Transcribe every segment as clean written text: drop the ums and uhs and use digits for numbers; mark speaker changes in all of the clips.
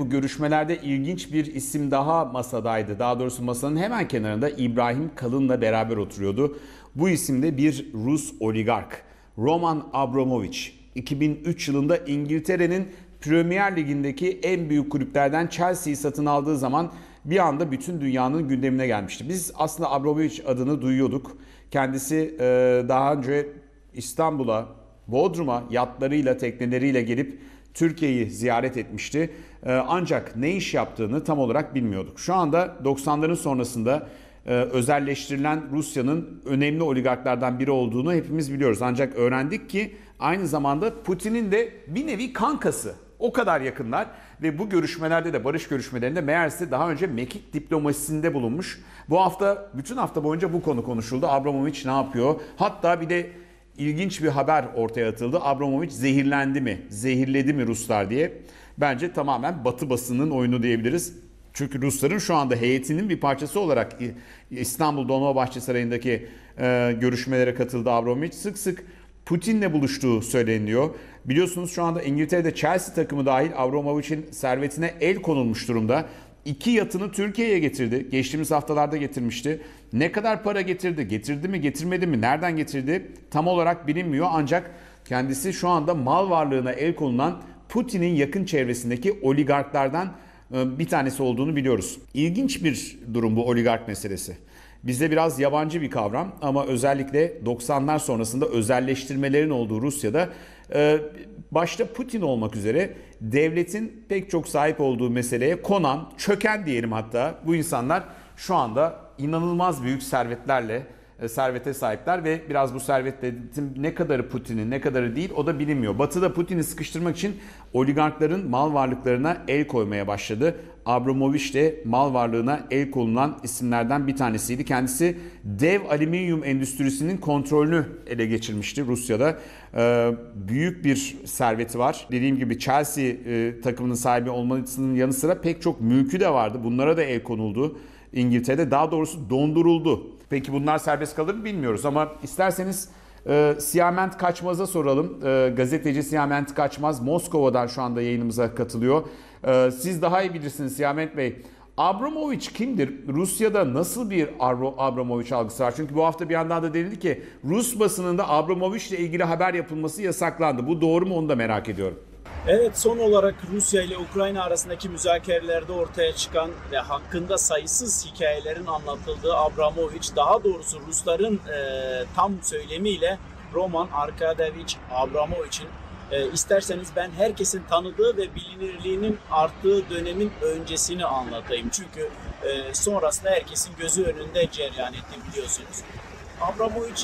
Speaker 1: Bu görüşmelerde ilginç bir isim daha masadaydı. Daha doğrusu masanın hemen kenarında İbrahim Kalın'la beraber oturuyordu. Bu isim de bir Rus oligark. Roman Abramovich. 2003 yılında İngiltere'nin Premier Ligi'ndeki en büyük kulüplerden Chelsea'yi satın aldığı zaman bir anda bütün dünyanın gündemine gelmişti. Biz aslında Abramovich adını duyuyorduk. Kendisi daha önce İstanbul'a, Bodrum'a yatlarıyla, tekneleriyle gelip Türkiye'yi ziyaret etmişti. Ancak ne iş yaptığını tam olarak bilmiyorduk. Şu anda 90'ların sonrasında özelleştirilen Rusya'nın önemli oligarklardan biri olduğunu hepimiz biliyoruz. Ancak öğrendik ki aynı zamanda Putin'in de bir nevi kankası. O kadar yakınlar ve bu görüşmelerde de, barış görüşmelerinde meğerse daha önce mekik diplomasisinde bulunmuş. Bu hafta, bütün hafta boyunca bu konu konuşuldu. Abramovich ne yapıyor? Hatta bir de ilginç bir haber ortaya atıldı. Abramovich zehirlendi mi? Zehirledi mi Ruslar diye. Bence tamamen Batı basının oyunu diyebiliriz. Çünkü Rusların şu anda heyetinin bir parçası olarak İstanbul Dolmabahçe Sarayı'ndaki görüşmelere katıldı Abramovich. Sık sık Putin'le buluştuğu söyleniyor. Biliyorsunuz şu anda İngiltere'de Chelsea takımı dahil Abramovich'in servetine el konulmuş durumda. 2 yatını Türkiye'ye getirdi. Geçtiğimiz haftalarda getirmişti. Ne kadar para getirdi? Getirdi mi, getirmedi mi? Nereden getirdi? Tam olarak bilinmiyor. Ancak kendisi şu anda mal varlığına el konulan Putin'in yakın çevresindeki oligarklardan bir tanesi olduğunu biliyoruz. İlginç bir durum bu oligark meselesi. Bizde biraz yabancı bir kavram ama özellikle 90'lar sonrasında özelleştirmelerin olduğu Rusya'da başta Putin olmak üzere devletin pek çok sahip olduğu meseleye konan, çöken diyelim hatta bu insanlar şu anda inanılmaz büyük servete sahipler ve biraz bu servetin ne kadarı Putin'in ne kadarı değil o da bilinmiyor. Batı'da Putin'i sıkıştırmak için oligarkların mal varlıklarına el koymaya başladı. Abramovich de mal varlığına el konulan isimlerden bir tanesiydi. Kendisi dev alüminyum endüstrisinin kontrolünü ele geçirmişti Rusya'da. Büyük bir serveti var. Dediğim gibi Chelsea takımının sahibi olmasının yanı sıra pek çok mülkü de vardı. Bunlara da el konuldu. İngiltere'de daha doğrusu donduruldu. Peki bunlar serbest kalır mı bilmiyoruz ama isterseniz Siyament Kaçmaz'a soralım. Gazeteci Siyament Kaçmaz Moskova'dan şu anda yayınımıza katılıyor. Siz daha iyi bilirsiniz Siyament Bey. Abramovich kimdir? Rusya'da nasıl bir Abramovich algısı var? Çünkü bu hafta bir yandan da denildi ki Rus basınında Abramovich ile ilgili haber yapılması yasaklandı. Bu doğru mu onu da merak ediyorum.
Speaker 2: Evet, son olarak Rusya ile Ukrayna arasındaki müzakerelerde ortaya çıkan ve hakkında sayısız hikayelerin anlatıldığı Abramovich, daha doğrusu Rusların tam söylemiyle Roman Arkadiyevich Abramovich'in isterseniz ben herkesin tanıdığı ve bilinirliğinin arttığı dönemin öncesini anlatayım. Çünkü sonrasında herkesin gözü önünde cereyan etti biliyorsunuz. Abramovich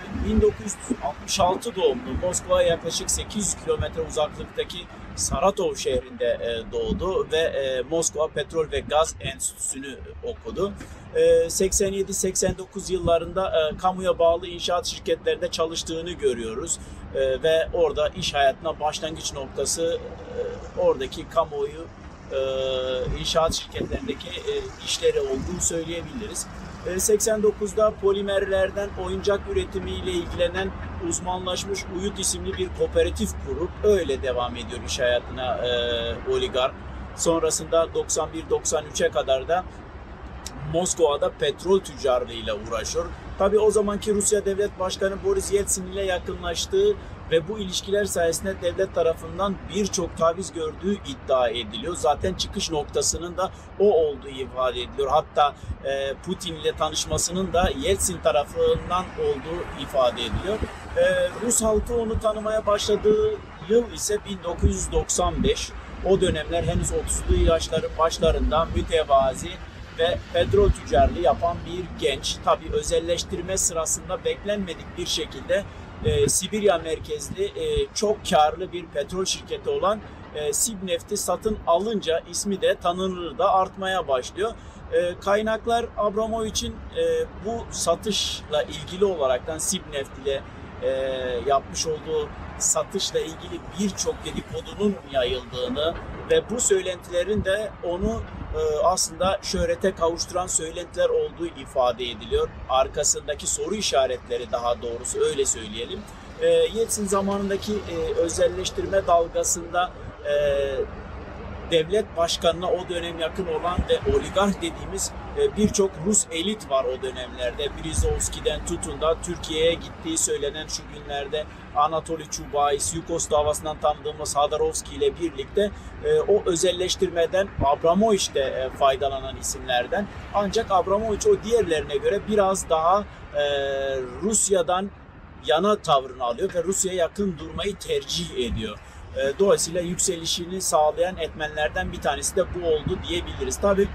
Speaker 2: 1966 doğumlu, Moskova'ya yaklaşık 800 kilometre uzaklıktaki Saratov şehrinde doğdu ve Moskova Petrol ve Gaz Enstitüsü'nü okudu. 87-89 yıllarında kamuya bağlı inşaat şirketlerinde çalıştığını görüyoruz ve orada iş hayatına başlangıç noktası oradaki kamuoyu inşaat şirketlerindeki işleri olduğunu söyleyebiliriz. 89'da polimerlerden oyuncak üretimiyle ilgilenen uzmanlaşmış Uyut isimli bir kooperatif kurup öyle devam ediyor iş hayatına oligark. Sonrasında 91-93'e kadar da Moskova'da petrol tüccarlığıyla uğraşıyor. Tabii o zamanki Rusya Devlet Başkanı Boris Yeltsin ile yakınlaştığı ve bu ilişkiler sayesinde devlet tarafından birçok taviz gördüğü iddia ediliyor. Zaten çıkış noktasının da o olduğu ifade ediliyor. Hatta Putin ile tanışmasının da Yeltsin tarafından olduğu ifade ediliyor. Rus halkı onu tanımaya başladığı yıl ise 1995. O dönemler henüz 30'lu yaşların başlarında mütevazi ve petrol tüccarlığı yapan bir genç. Tabii özelleştirme sırasında beklenmedik bir şekilde Sibirya merkezli çok karlı bir petrol şirketi olan Sibneft'i satın alınca ismi de tanınırlığı da artmaya başlıyor. Kaynaklar Abramovich'in bu satışla ilgili olaraktan Sibneft ile yapmış olduğu satışla ilgili birçok dedikodunun yayıldığını ve bu söylentilerin de onu aslında şöhrete kavuşturan söylentiler olduğu ifade ediliyor. Arkasındaki soru işaretleri, daha doğrusu öyle söyleyelim. Yeltsin zamanındaki özelleştirme dalgasında devlet başkanına o dönem yakın olan ve oligark dediğimiz birçok Rus elit var o dönemlerde. Berezovski'den tutun da Türkiye'ye gittiği söylenen şu günlerde Anatoly Chubais, Yukos davasından tanıdığımız Khodorkovsky ile birlikte o özelleştirmeden Abramovich de faydalanan isimlerden. Ancak Abramovich o diğerlerine göre biraz daha Rusya'dan yana tavrını alıyor ve Rusya'ya yakın durmayı tercih ediyor. Dolayısıyla yükselişini sağlayan etmenlerden bir tanesi de bu oldu diyebiliriz. Tabii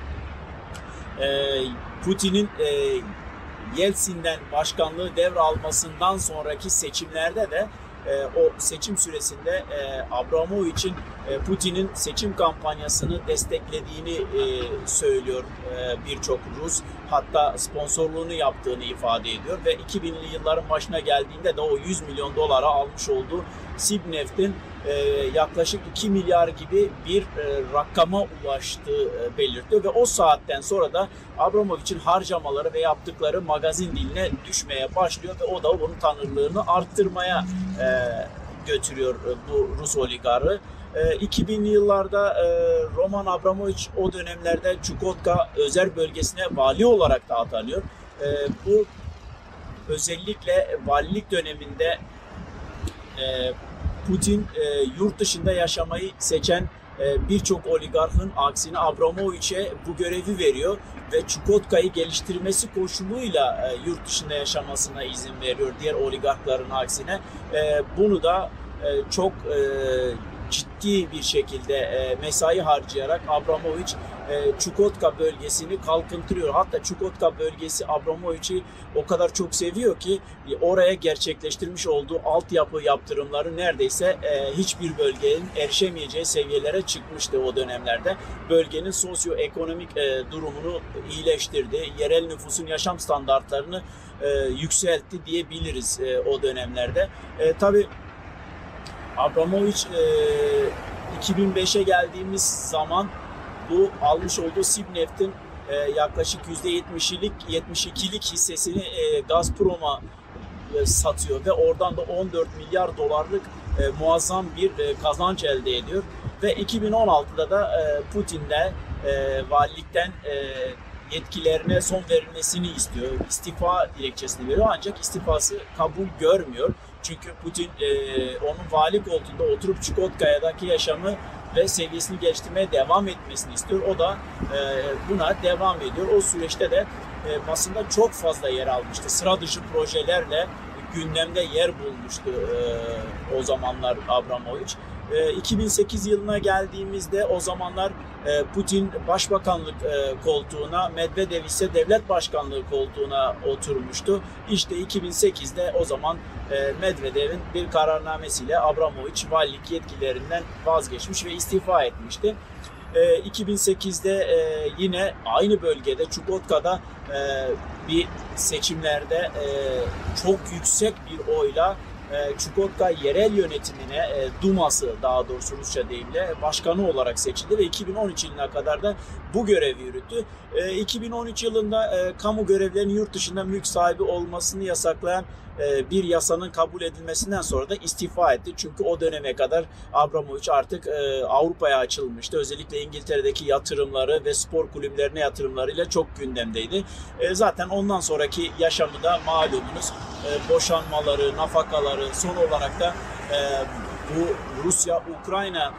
Speaker 2: Putin'in Yeltsin'den başkanlığı devralmasından sonraki seçimlerde de o seçim süresinde Abramovich'in Putin'in seçim kampanyasını desteklediğini söylüyor birçok Rus. Hatta sponsorluğunu yaptığını ifade ediyor ve 2000'li yılların başına geldiğinde de o 100 milyon dolara almış olduğu Sibneft'in yaklaşık 2 milyar gibi bir rakama ulaştığı belirtiyor ve o saatten sonra da Abramovich'in harcamaları ve yaptıkları magazin diline düşmeye başlıyor ve o da onun tanınırlığını arttırmaya götürüyor bu Rus oligarı. 2000'li yıllarda Roman Abramovich o dönemlerde Çukotka özel bölgesine vali olarak da atanıyor. Bu özellikle valilik döneminde Putin yurt dışında yaşamayı seçen birçok oligarkın aksine Abramovich'e bu görevi veriyor ve Çukotka'yı geliştirmesi koşuluyla yurt dışında yaşamasına izin veriyor diğer oligarkların aksine. Bunu da çok ciddi bir şekilde mesai harcayarak Abramovich Çukotka bölgesini kalkındırıyor. Hatta Çukotka bölgesi Abramovich'i o kadar çok seviyor ki oraya gerçekleştirmiş olduğu altyapı yaptırımları neredeyse hiçbir bölgenin erişemeyeceği seviyelere çıkmıştı o dönemlerde. Bölgenin sosyoekonomik durumunu iyileştirdi. Yerel nüfusun yaşam standartlarını yükseltti diyebiliriz o dönemlerde. Tabii Abramovich 2005'e geldiğimiz zaman bu almış olduğu Sibneft'in yaklaşık %72'lik hissesini Gazprom'a satıyor ve oradan da 14 milyar dolarlık muazzam bir kazanç elde ediyor. Ve 2016'da da Putin'le valilikten yetkilerine son verilmesini istiyor. İstifa dilekçesini veriyor ancak istifası kabul görmüyor. Çünkü Putin onun vali koltuğunda oturup Çukotka'daki yaşamı ve seviyesini geliştirmeye devam etmesini istiyor. O da buna devam ediyor. O süreçte de basında çok fazla yer almıştı. Sıra dışı projelerle gündemde yer bulmuştu o zamanlar Abramovich. 2008 yılına geldiğimizde o zamanlar Putin başbakanlık koltuğuna, Medvedev ise devlet başkanlığı koltuğuna oturmuştu. İşte 2008'de o zaman Medvedev'in bir kararnamesiyle Abramovich valilik yetkilerinden vazgeçmiş ve istifa etmişti. 2008'de yine aynı bölgede Çukotka'da bir seçimlerde çok yüksek bir oyla Çukotka yerel yönetimine, Duması daha doğrusu Rusça deyimle başkanı olarak seçildi ve 2013 yılına kadar da bu görevi yürüttü. 2013 yılında kamu görevlilerinin yurt dışında mülk sahibi olmasını yasaklayan bir yasanın kabul edilmesinden sonra da istifa etti. Çünkü o döneme kadar Abramovich artık Avrupa'ya açılmıştı. Özellikle İngiltere'deki yatırımları ve spor kulüplerine yatırımlarıyla çok gündemdeydi. Zaten ondan sonraki yaşamı da malumunuz boşanmaları, nafakaları, son olarak da bu Rusya-Ukrayna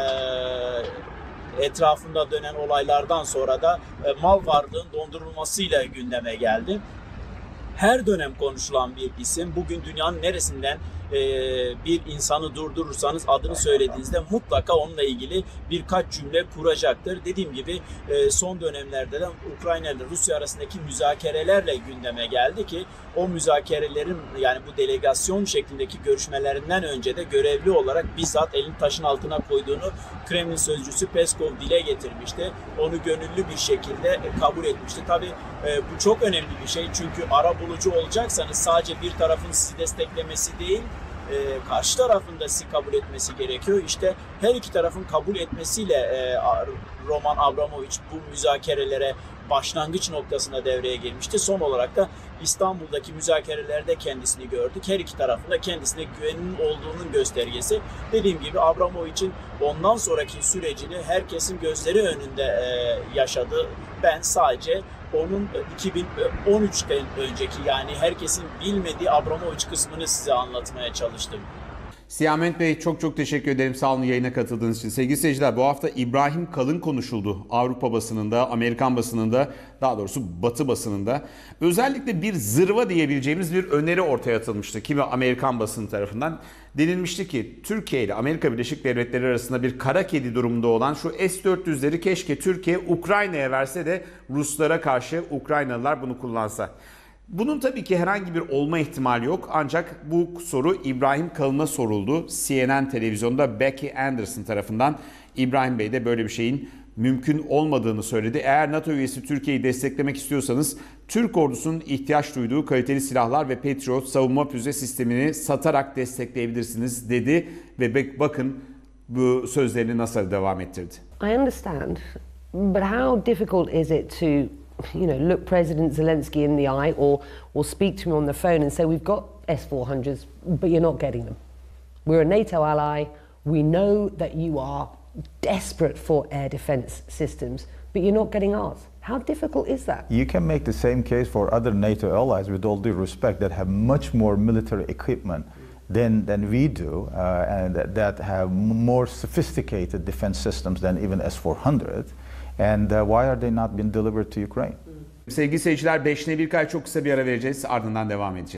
Speaker 2: etrafında dönen olaylardan sonra da mal varlığın dondurulmasıyla gündeme geldi. Her dönem konuşulan bir isim. Bugün dünyanın neresinden bir insanı durdurursanız adını söylediğinizde mutlaka onunla ilgili birkaç cümle kuracaktır. Dediğim gibi son dönemlerde de Ukrayna ile Rusya arasındaki müzakerelerle gündeme geldi ki o müzakerelerin yani bu delegasyon şeklindeki görüşmelerinden önce de görevli olarak bizzat elini taşın altına koyduğunu Kremlin sözcüsü Peskov dile getirmişti. Onu gönüllü bir şekilde kabul etmişti. Tabii bu çok önemli bir şey çünkü arabulucu olacaksanız sadece bir tarafın sizi desteklemesi değil, karşı tarafın da sizi kabul etmesi gerekiyor. İşte her iki tarafın kabul etmesiyle Roman Abramovich bu müzakerelere başlangıç noktasında devreye girmişti. Son olarak da İstanbul'daki müzakerelerde kendisini gördük. Her iki tarafında kendisine güvenin olduğunun göstergesi. Dediğim gibi Abramovich'in ondan sonraki sürecini herkesin gözleri önünde yaşadı. Ben sadece onun 2013'ten önceki, yani herkesin bilmediği Abramovich kısmını size anlatmaya çalıştım.
Speaker 1: Siyahmet Bey, çok teşekkür ederim. Sağ olun yayına katıldığınız için. Sevgili seyirciler, bu hafta İbrahim Kalın konuşuldu. Avrupa basınında, Amerikan basınında, daha doğrusu Batı basınında. Özellikle bir zırva diyebileceğimiz bir öneri ortaya atılmıştı. Kimi Amerikan basını tarafından. Denilmişti ki Türkiye ile Amerika Birleşik Devletleri arasında bir kara kedi durumunda olan şu S-400'leri keşke Türkiye Ukrayna'ya verse de Ruslara karşı Ukraynalılar bunu kullansa. Bunun tabii ki herhangi bir olma ihtimali yok, ancak bu soru İbrahim Kalın'a soruldu. CNN televizyonda Becky Anderson tarafından İbrahim Bey de böyle bir şeyin mümkün olmadığını söyledi. Eğer NATO üyesi Türkiye'yi desteklemek istiyorsanız Türk ordusunun ihtiyaç duyduğu kaliteli silahlar ve Patriot savunma füze sistemini satarak destekleyebilirsiniz dedi ve bakın bu sözlerini nasıl devam ettirdi.
Speaker 3: I understand, but how difficult is it to look President Zelensky in the eye or speak to him on the phone and say, we've got S-400s, but you're not getting them. We're a NATO ally. We know that you are desperate for air defense systems, but you're not getting ours. How difficult is that?
Speaker 4: You can make the same case for other NATO allies, with all due respect, that have much more military equipment than we do, and that have more sophisticated defense systems than even S-400. And why are they not being delivered to Ukraine?
Speaker 1: Sevgili seyirciler, 5'ine 1 kay çok kısa bir ara vereceğiz, ardından devam edeceğiz.